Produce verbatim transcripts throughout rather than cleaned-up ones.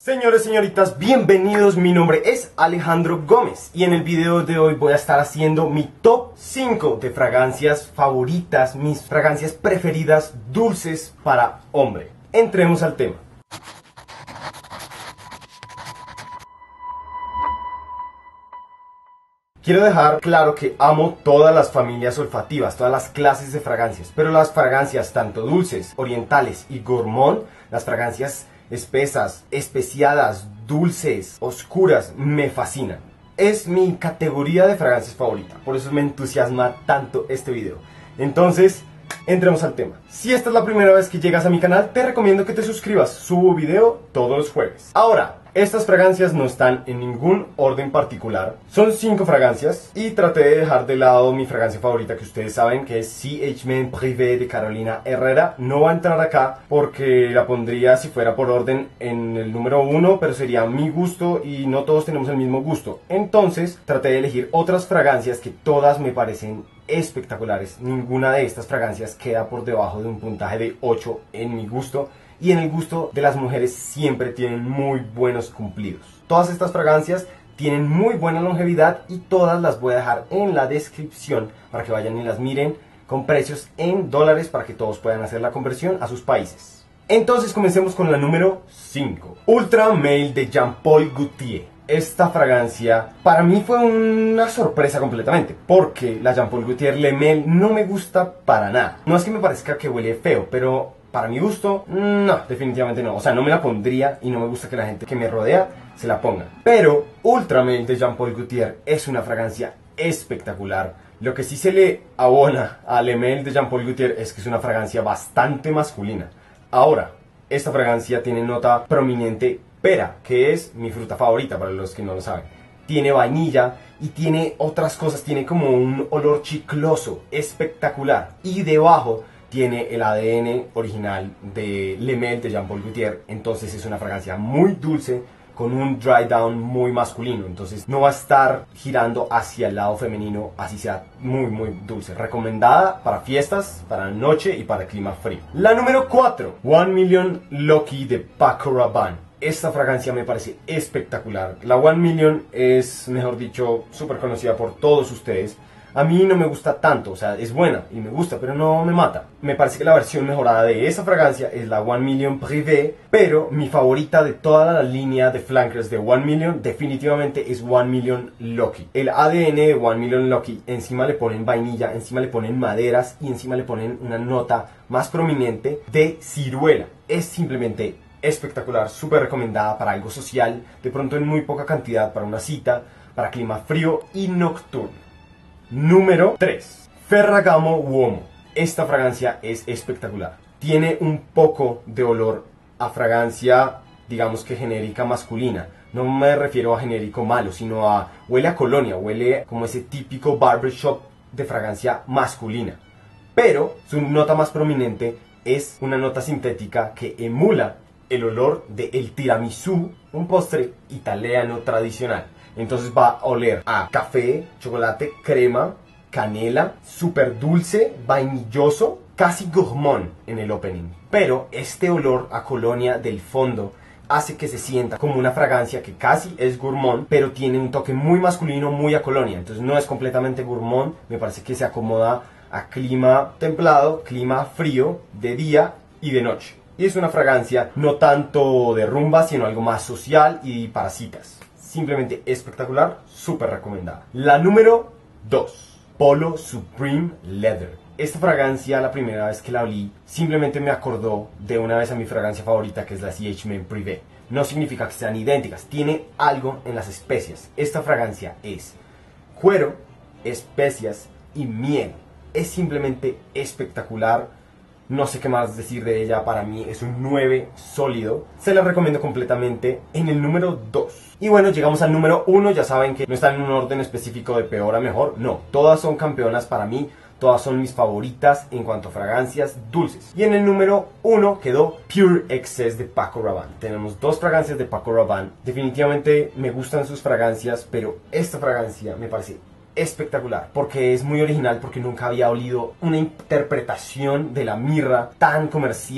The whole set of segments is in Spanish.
Señores, señoritas, bienvenidos, mi nombre es Alejandro Gómez y en el video de hoy voy a estar haciendo mi top cinco de fragancias favoritas, mis fragancias preferidas dulces para hombre. Entremos al tema. Quiero dejar claro que amo todas las familias olfativas, todas las clases de fragancias, pero las fragancias tanto dulces, orientales y gourmand, las fragancias espesas, especiadas, dulces, oscuras, me fascinan. Es mi categoría de fragancias favorita, por eso me entusiasma tanto este video. Entonces, entremos al tema. Si esta es la primera vez que llegas a mi canal, te recomiendo que te suscribas. Subo video todos los jueves. Ahora, estas fragancias no están en ningún orden particular. Son cinco fragancias y traté de dejar de lado mi fragancia favorita, que ustedes saben que es C H Men Privé de Carolina Herrera. No va a entrar acá porque la pondría si fuera por orden en el número uno, pero sería mi gusto y no todos tenemos el mismo gusto. Entonces traté de elegir otras fragancias que todas me parecen espectaculares. Ninguna de estas fragancias queda por debajo de un puntaje de ocho en mi gusto. Y en el gusto de las mujeres siempre tienen muy buenos cumplidos. Todas estas fragancias tienen muy buena longevidad y todas las voy a dejar en la descripción para que vayan y las miren con precios en dólares para que todos puedan hacer la conversión a sus países. Entonces comencemos con la número cinco. Ultra Male de Jean Paul Gaultier. Esta fragancia para mí fue una sorpresa completamente, porque la Jean Paul Gaultier Le Male no me gusta para nada. No es que me parezca que huele feo, pero para mi gusto, no, definitivamente no. O sea, no me la pondría y no me gusta que la gente que me rodea se la ponga. Pero Ultra Male de Jean Paul Gaultier es una fragancia espectacular. Lo que sí se le abona a Le Male de Jean Paul Gaultier es que es una fragancia bastante masculina. Ahora, esta fragancia tiene nota prominente pera, que es mi fruta favorita para los que no lo saben. Tiene vainilla y tiene otras cosas, tiene como un olor chicloso, espectacular. Y debajo tiene el A D N original de Le Male de Jean Paul Gaultier. Entonces es una fragancia muy dulce con un dry down muy masculino. Entonces no va a estar girando hacia el lado femenino, así sea muy muy dulce. Recomendada para fiestas, para noche y para clima frío. La número cuatro, One Million Lucky de Paco Rabanne. Esta fragancia me parece espectacular. La One Million es, mejor dicho, súper conocida por todos ustedes. A mí no me gusta tanto, o sea, es buena y me gusta, pero no me mata. Me parece que la versión mejorada de esa fragancia es la One Million Privé, pero mi favorita de toda la línea de flankers de One Million definitivamente es One Million Lucky. El A D N de One Million Lucky, encima le ponen vainilla, encima le ponen maderas y encima le ponen una nota más prominente de ciruela. Es simplemente espectacular, súper recomendada para algo social, de pronto en muy poca cantidad para una cita, para clima frío y nocturno. Número tres. Ferragamo Uomo. Esta fragancia es espectacular. Tiene un poco de olor a fragancia, digamos que genérica masculina. No me refiero a genérico malo, sino a huele a colonia, huele como ese típico barbershop de fragancia masculina. Pero su nota más prominente es una nota sintética que emula el olor del tiramisú, un postre italiano tradicional. Entonces va a oler a café, chocolate, crema, canela, súper dulce, vainilloso, casi gourmand en el opening. Pero este olor a colonia del fondo hace que se sienta como una fragancia que casi es gourmand, pero tiene un toque muy masculino, muy a colonia. Entonces no es completamente gourmand, me parece que se acomoda a clima templado, clima frío, de día y de noche. Y es una fragancia no tanto de rumba, sino algo más social y para citas. Simplemente espectacular, súper recomendada. La número dos, Polo Supreme Leather. Esta fragancia, la primera vez que la olí, simplemente me acordó de una vez a mi fragancia favorita, que es la C H Men Privé. No significa que sean idénticas, tiene algo en las especias. Esta fragancia es cuero, especias y miel. Es simplemente espectacular. No sé qué más decir de ella, para mí es un nueve sólido. Se la recomiendo completamente. En el número dos. Y bueno, llegamos al número uno. Ya saben que no está en un orden específico de peor a mejor. No, todas son campeonas para mí. Todas son mis favoritas en cuanto a fragancias dulces. Y en el número uno quedó Pure Excess de Paco Rabanne. Tenemos dos fragancias de Paco Rabanne. Definitivamente me gustan sus fragancias, pero esta fragancia me parece espectacular, porque es muy original, porque nunca había olido una interpretación de la mirra tan comercial,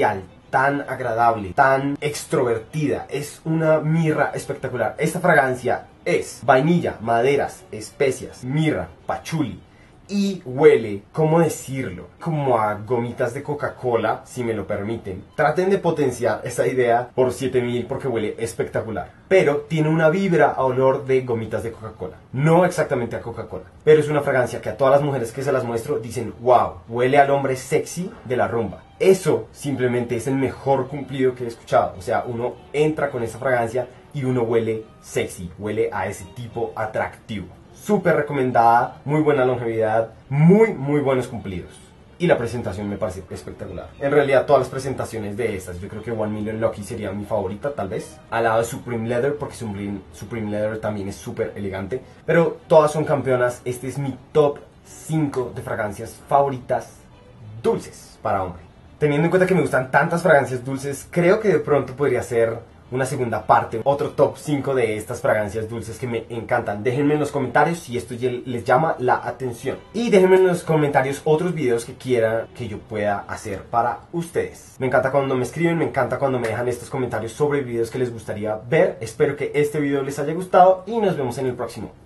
tan agradable, tan extrovertida. Es una mirra espectacular. Esta fragancia es vainilla, maderas, especias, mirra, pachuli. Y huele, ¿cómo decirlo? Como a gomitas de Coca-Cola, si me lo permiten. Traten de potenciar esta idea por siete mil porque huele espectacular. Pero tiene una vibra a olor de gomitas de Coca-Cola. No exactamente a Coca-Cola. Pero es una fragancia que a todas las mujeres que se las muestro dicen, wow, huele al hombre sexy de la rumba. Eso simplemente es el mejor cumplido que he escuchado. O sea, uno entra con esa fragancia y uno huele sexy, huele a ese tipo atractivo. Súper recomendada, muy buena longevidad, muy muy buenos cumplidos. Y la presentación me parece espectacular. En realidad todas las presentaciones de estas, yo creo que One Million Lucky sería mi favorita tal vez. Al lado de Supreme Leather, porque Supreme, Supreme Leather también es súper elegante. Pero todas son campeonas, este es mi top cinco de fragancias favoritas dulces para hombre. Teniendo en cuenta que me gustan tantas fragancias dulces, creo que de pronto podría ser una segunda parte, otro top cinco de estas fragancias dulces que me encantan. Déjenme en los comentarios si esto les llama la atención. Y déjenme en los comentarios otros videos que quieran que yo pueda hacer para ustedes. Me encanta cuando me escriben, me encanta cuando me dejan estos comentarios sobre videos que les gustaría ver. Espero que este video les haya gustado y nos vemos en el próximo.